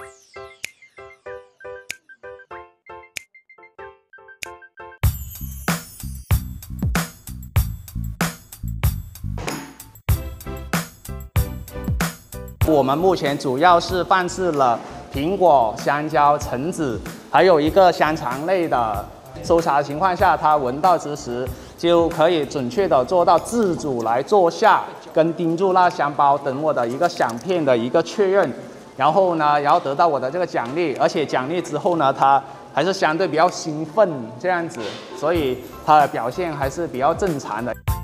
我们目前主要是放置了苹果、香蕉、橙子，还有一个香肠类的。搜查的情况下，它闻到之时就可以准确的做到自主来坐下，跟盯住那香包，等我的一个响片的一个确认。然后呢，然后得到我的这个奖励，而且奖励之后呢，它还是相对比较兴奋这样子，所以它的表现还是比较正常的。